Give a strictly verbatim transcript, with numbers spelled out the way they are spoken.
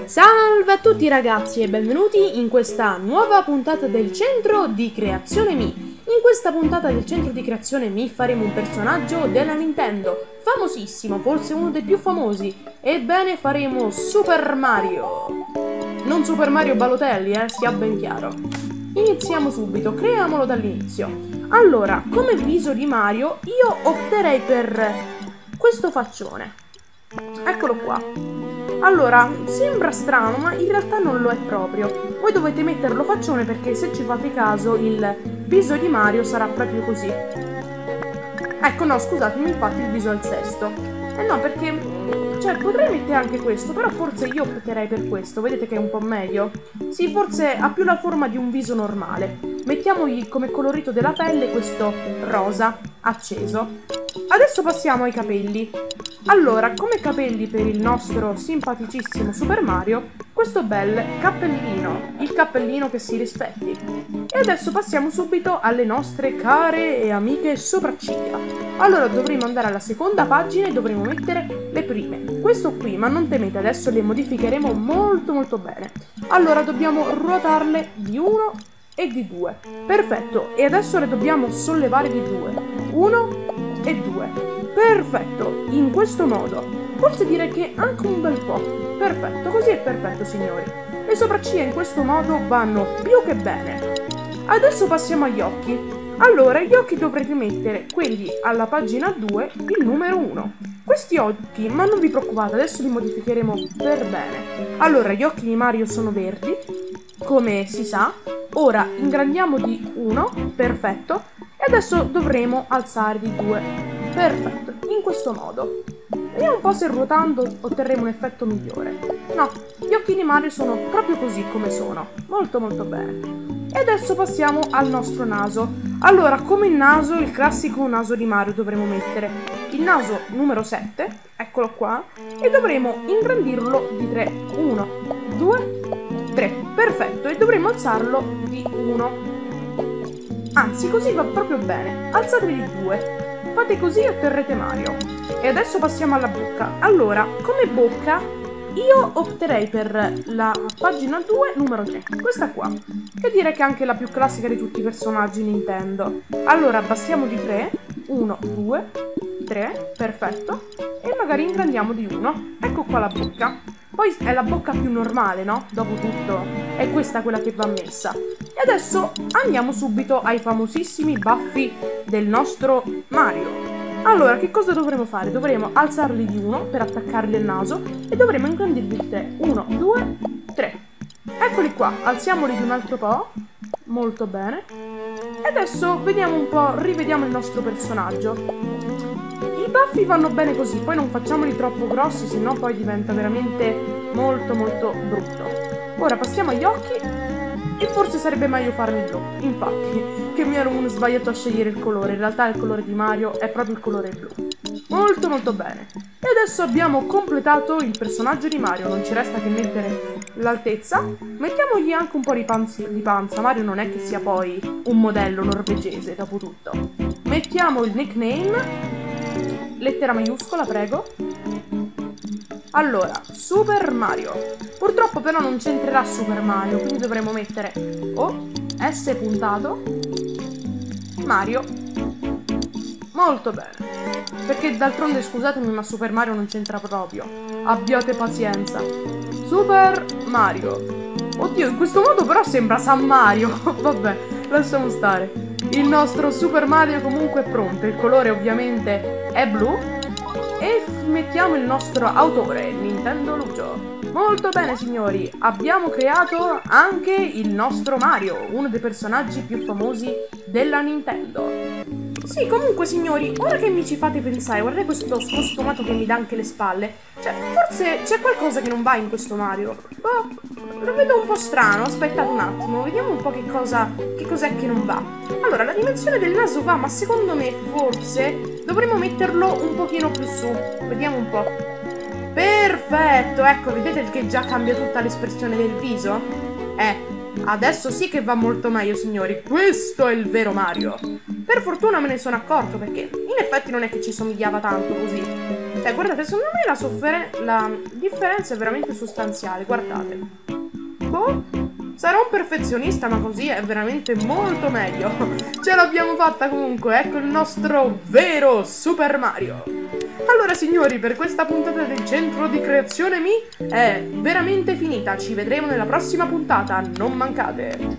Salve a tutti ragazzi e benvenuti in questa nuova puntata del Centro di Creazione Mi. In questa puntata del Centro di Creazione Mi faremo un personaggio della Nintendo, famosissimo, forse uno dei più famosi. Ebbene, faremo Super Mario. Non Super Mario Balotelli, eh, sia ben chiaro. Iniziamo subito, creiamolo dall'inizio. Allora, come viso di Mario, io opterei per questo faccione. Eccolo qua. Allora, sembra strano, ma in realtà non lo è proprio. Voi dovete metterlo faccione perché se ci fate caso il viso di Mario sarà proprio così. Ecco, no, scusatemi, infatti il viso è il sesto. Eh no, perché, cioè, potrei mettere anche questo, però forse io opterei per questo. Vedete che è un po' meglio? Sì, forse ha più la forma di un viso normale. Mettiamogli come colorito della pelle questo rosa acceso. Adesso passiamo ai capelli. Allora, come capelli per il nostro simpaticissimo Super Mario, questo bel cappellino, il cappellino che si rispetti. E adesso passiamo subito alle nostre care e amiche sopracciglia. Allora dovremo andare alla seconda pagina e dovremo mettere le prime. Questo qui, ma non temete, adesso le modificheremo molto molto bene. Allora dobbiamo ruotarle di uno e di due. Perfetto, e adesso le dobbiamo sollevare di due. uno e due. Perfetto, in questo modo. Forse direi che anche un bel po'. Perfetto, così è perfetto, signori. Le sopracciglia in questo modo vanno più che bene. Adesso passiamo agli occhi. Allora, gli occhi dovrete mettere quelli alla pagina due, il numero uno. Questi occhi, ma non vi preoccupate, adesso li modificheremo per bene. Allora, gli occhi di Mario sono verdi, come si sa. Ora ingrandiamo di uno, perfetto. E adesso dovremo alzare di due. Perfetto, in questo modo. Vediamo un po' se ruotando otterremo un effetto migliore. No, gli occhi di Mario sono proprio così come sono. Molto molto bene. E adesso passiamo al nostro naso. Allora, come naso, il classico naso di Mario dovremo mettere il naso numero sette, eccolo qua, e dovremo ingrandirlo di tre. uno, due, tre. Perfetto, e dovremo alzarlo di uno. Anzi, così va proprio bene. Alzateli di due. Fate così e otterrete Mario. E adesso passiamo alla bocca. Allora, come bocca, io opterei per la pagina due, numero tre. Questa qua. Che direi che è anche la più classica di tutti i personaggi Nintendo. Allora, abbassiamo di tre. uno, due, tre. Perfetto. E magari ingrandiamo di uno. Ecco qua la bocca. Poi è la bocca più normale, no? Dopo tutto è questa quella che va messa. E adesso andiamo subito ai famosissimi baffi del nostro Mario. Allora, che cosa dovremo fare? Dovremo alzarli di uno per attaccarli al naso e dovremo ingrandirli di tre. uno, due, tre. Eccoli qua, alziamoli di un altro po'. Molto bene. E adesso vediamo un po', rivediamo il nostro personaggio. I baffi vanno bene così, poi non facciamoli troppo grossi, sennò poi diventa veramente molto molto brutto. Ora passiamo agli occhi e forse sarebbe meglio farli blu. Infatti, che mi ero sbagliato a scegliere il colore, in realtà il colore di Mario è proprio il colore blu. Molto molto bene. E adesso abbiamo completato il personaggio di Mario, non ci resta che mettere l'altezza. Mettiamogli anche un po' di, panzi, di panza, Mario non è che sia poi un modello norvegese, dopo tutto. Mettiamo il nickname. Lettera maiuscola, prego. Allora, Super Mario. Purtroppo però non c'entrerà Super Mario, quindi dovremo mettere O, S puntato, Mario. Molto bene. Perché d'altronde, scusatemi, ma Super Mario non c'entra proprio. Abbiate pazienza. Super Mario. Oddio, in questo modo però sembra San Mario. Vabbè, lasciamo stare. Il nostro Super Mario comunque è pronto. Il colore ovviamente è blu. E mettiamo il nostro autore, Nintendo Lucio. Molto bene signori, abbiamo creato anche il nostro Mario, uno dei personaggi più famosi della Nintendo. Sì, comunque signori, ora che mi ci fate pensare, guardate questo scostumato che mi dà anche le spalle. Cioè, forse c'è qualcosa che non va in questo Mario. Boh, lo vedo un po' strano, aspettate un attimo, vediamo un po' che cosa, che cos'è che non va. Allora, la dimensione del naso va, ma secondo me forse dovremmo metterlo un pochino più su. Vediamo un po'. Perfetto, ecco, vedete che già cambia tutta l'espressione del viso? Eh, adesso sì che va molto meglio, signori. Questo è il vero Mario. Per fortuna me ne sono accorto, perché in effetti non è che ci somigliava tanto così. Cioè, guardate, secondo me la, soffere- la differenza è veramente sostanziale, guardate. Boh, sarò un perfezionista, ma così è veramente molto meglio. Ce l'abbiamo fatta comunque, ecco il nostro vero Super Mario. Allora signori, per questa puntata del Centro di Creazione Mi è veramente finita. Ci vedremo nella prossima puntata, non mancate.